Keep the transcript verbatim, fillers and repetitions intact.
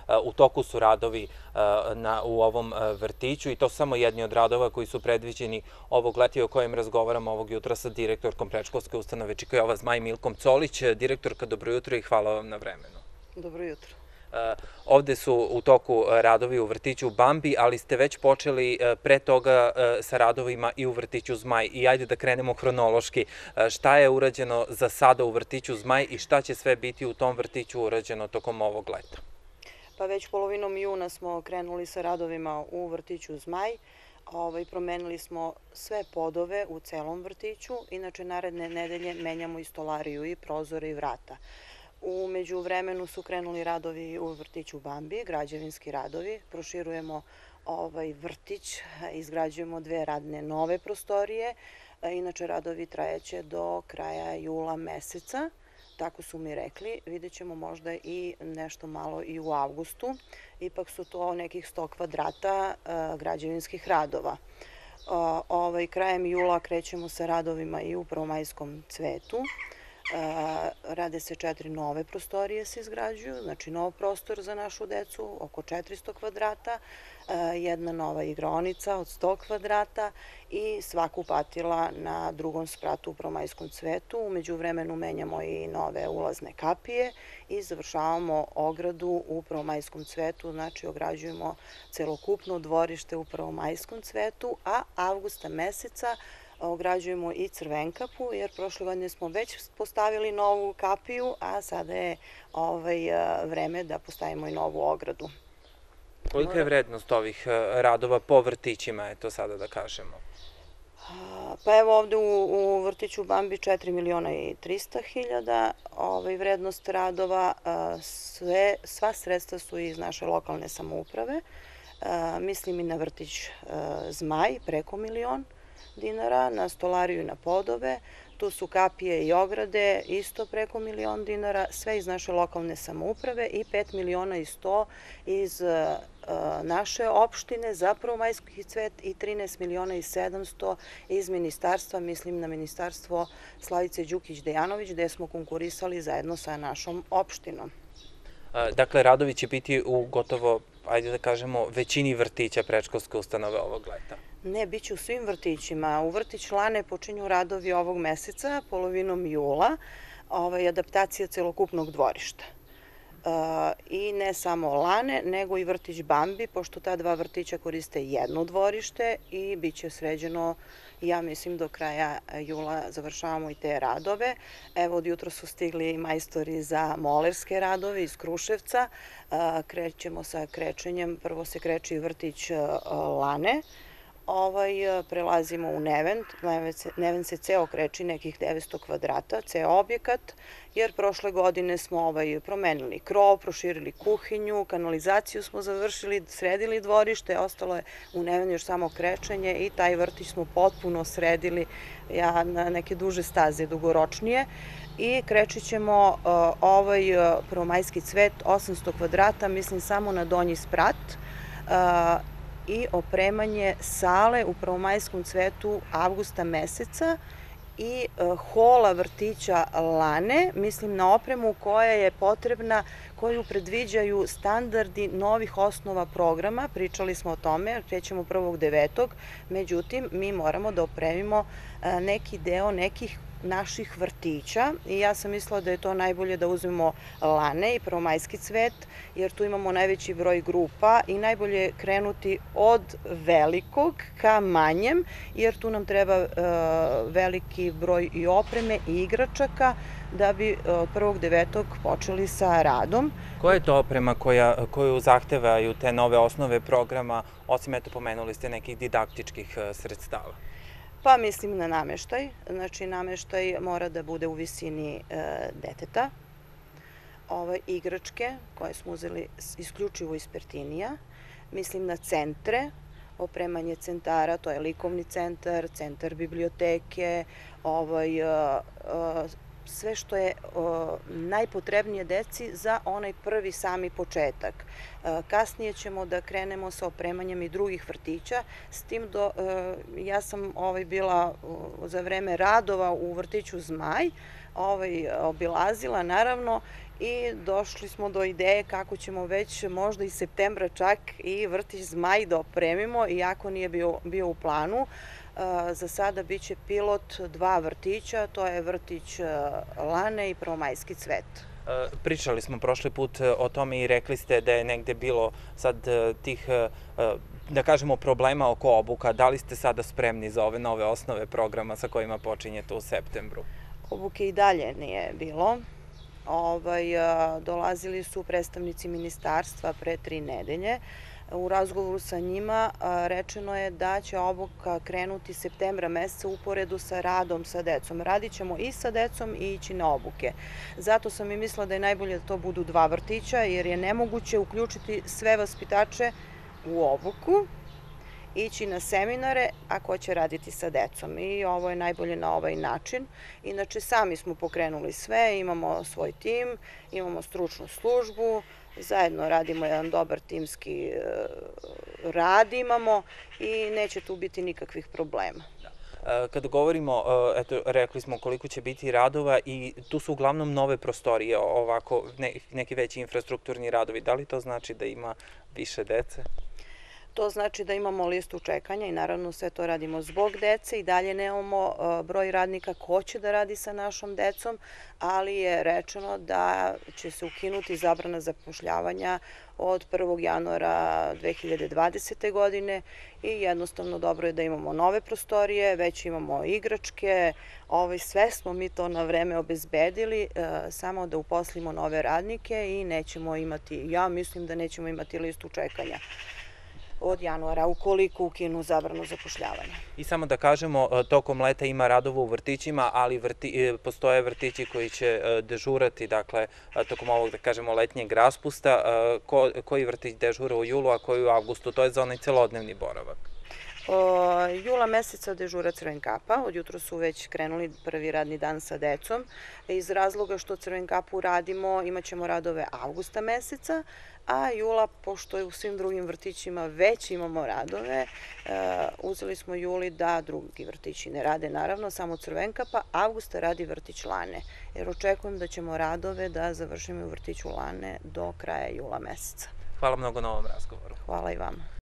U toku su radovi u ovom vrtiću i to samo jedni od radova koji su predviđeni ovog leta i o kojem razgovaramo ovog jutra sa direktorkom predškolske ustanove Čika Zmaj, Milkom Colić. Direktorka, dobro jutro i hvala vam na vremenu. Dobro jutro. Ovde su u toku radovi u vrtiću Bambi, ali ste već počeli pre toga sa radovima i u vrtiću Zmaj. I ajde da krenemo hronološki. Šta je urađeno za sada u vrtiću Zmaj i šta će sve biti u tom vrtiću urađeno tokom ovog leta? Pa već polovinom juna smo krenuli sa radovima u vrtiću Zmaj. Promenili smo sve podove u celom vrtiću. Inače, naredne nedelje menjamo i stolariju i prozore i vrata. U međuvremenu su krenuli radovi u vrtiću Bambi, građevinski radovi. Proširujemo vrtić, izgrađujemo dve radne nove prostorije. Inače, radovi trajaće do kraja jula meseca. Tako su mi rekli. Vidjet ćemo možda i nešto malo i u avgustu. Ipak su to nekih sto kvadrata građevinskih radova. Krajem jula krećemo sa radovima i u prvomajskom cvetu. Rade se četiri nove prostorije se izgrađuju, znači nov prostor za našu decu, oko četiristo kvadrata, jedna nova igraonica od sto kvadrata i sva kupatila na drugom spratu u prvomajskom cvetu. U međuvremenu menjamo i nove ulazne kapije i završavamo ogradu u prvomajskom cvetu, znači ograđujemo celokupno dvorište u prvomajskom cvetu, a avgusta meseca ograđujemo i Crvenkapu, jer prošle godine smo već postavili novu kapiju, a sada je vreme da postavimo i novu ogradu. Kolika je vrednost ovih radova po vrtićima, eto sada da kažemo? Pa evo ovde u vrtiću Bambi četiri miliona i trista hiljada, vrednost radova, sva sredstva su iz naše lokalne samouprave, mislim i na vrtić Zmaj, preko milion dinara, na stolariju i na podove, tu su kapije i ograde, isto preko milion dinara, sve iz naše lokalne samouprave i pet miliona i sto iz naše opštine za prvomajski cvet i trinaest miliona i sedamsto iz ministarstva, mislim na ministarstvo Slavice Đukić-Dejanović, gde smo konkurisali zajedno sa našom opštinom. Dakle, radovi će biti u gotovo, ajde da kažemo, većini vrtića predškolske ustanove ovog leta. Ne, bit će u svim vrtićima. U vrtić Lane počinju radovi ovog meseca, polovinom jula, adaptacija celokupnog dvorišta. I ne samo Lane, nego i vrtić Bambi, pošto ta dva vrtića koriste jedno dvorište i bit će sređeno, ja mislim, do kraja jula završavamo i te radove. Evo, od jutra su stigli majstori za molerske radove iz Kruševca. Krećemo sa krečenjem, prvo se kreće vrtić Lane, prelazimo u Nevent, Nevent se ceo kreči nekih devetsto kvadrata, ceo objekat, jer prošle godine smo promenili krov, proširili kuhinju, kanalizaciju smo završili, sredili dvorište, ostalo je u Nevent još samo krečenje i taj vrtić smo potpuno sredili na neke duže staze, dugoročnije. I krećit ćemo ovaj prvomajski cvet, osamsto kvadrata, mislim samo na donji sprat, i opremanje sale u prvomajskom cvetu avgusta meseca i hola vrtića Lane, mislim na opremu koja je potrebna, koju predviđaju standardi novih osnova programa, pričali smo o tome, krećemo prvog devetog, međutim mi moramo da opremimo neki deo nekih naših vrtića i ja sam mislila da je to najbolje da uzmemo Lane i prvomajski cvet, jer tu imamo najveći broj grupa i najbolje je krenuti od velikog ka manjem, jer tu nam treba veliki broj i opreme i igračaka da bi od prvog devetog počeli sa radom. Koja je to oprema koju zahtevaju te nove osnove programa, osim, eto, pomenuli ste nekih didaktičkih sredstava? Pa mislim na nameštaj, znači nameštaj mora da bude u visini deteta, igračke koje smo uzeli isključivo iz Pertinija, mislim na centre, opremanje centara, to je likovni centar, centar biblioteke, sve što je najpotrebnije deci za onaj prvi sami početak. Kasnije ćemo da krenemo sa opremanjem i drugih vrtića, s tim da ja sam bila za vreme radova u vrtiću Zmaj, obilazila naravno i došli smo do ideje kako ćemo već možda iz septembra čak i vrtić Zmaj da opremimo, iako nije bio, bio u planu. Za sada biće pilot dva vrtića, to je vrtić Lane i Prvomajski cvet. Pričali smo prošli put o tome i rekli ste da je negde bilo sad tih, da kažemo, problema oko obuka. Da li ste sada spremni za ove nove osnove programa sa kojima počinjete u septembru? Obuke i dalje nije bilo. Ovaj, dolazili su predstavnici ministarstva pre tri nedelje. U razgovoru sa njima rečeno je da će obuka krenuti septembra meseca uporedu sa radom sa decom. Radit ćemo i sa decom i ići na obuke. Zato sam i mislila da je najbolje da to budu dva vrtića, jer je nemoguće uključiti sve vaspitače u obuku, ići na seminare ako će raditi sa decom. I ovo je najbolje na ovaj način. Inače, sami smo pokrenuli sve, imamo svoj tim, imamo stručnu službu, zajedno radimo jedan dobar timski rad imamo i neće tu biti nikakvih problema. Kada govorimo, eto, rekli smo koliko će biti radova i tu su uglavnom nove prostorije, ovako neki veći infrastrukturni radovi. Da li to znači da ima više dece? To znači da imamo listu čekanja i naravno sve to radimo zbog dece i dalje nemamo broj radnika ko će da radi sa našom decom, ali je rečeno da će se ukinuti zabrana zapošljavanja od prvog januara dve hiljade dvadesete. godine i jednostavno dobro je da imamo nove prostorije, već imamo igračke, sve smo mi to na vreme obezbedili, samo da uposlimo nove radnike i nećemo imati, ja mislim da nećemo imati listu čekanja od januara, ukoliko ukinu zabranu zapošljavanja. I samo da kažemo, tokom leta ima radova u vrtićima, ali postoje vrtići koji će dežurati, dakle, tokom ovog, da kažemo, letnjeg raspusta. Koji vrtić dežura u julu, a koji u avgustu? To je za onaj celodnevni boravak. Jula meseca dežura Crven kapa, od jutro su već krenuli prvi radni dan sa decom. Iz razloga što Crven kapu radimo, imat ćemo radove avgusta meseca, a jula, pošto je u svim drugim vrtićima već imamo radove, uzeli smo juli da drugi vrtići ne rade, naravno, samo Crven kapa, avgusta radi vrtić Lane, jer očekujem da ćemo radove da završimo u vrtiću Lane do kraja jula meseca. Hvala mnogo na ovom razgovoru. Hvala i vama.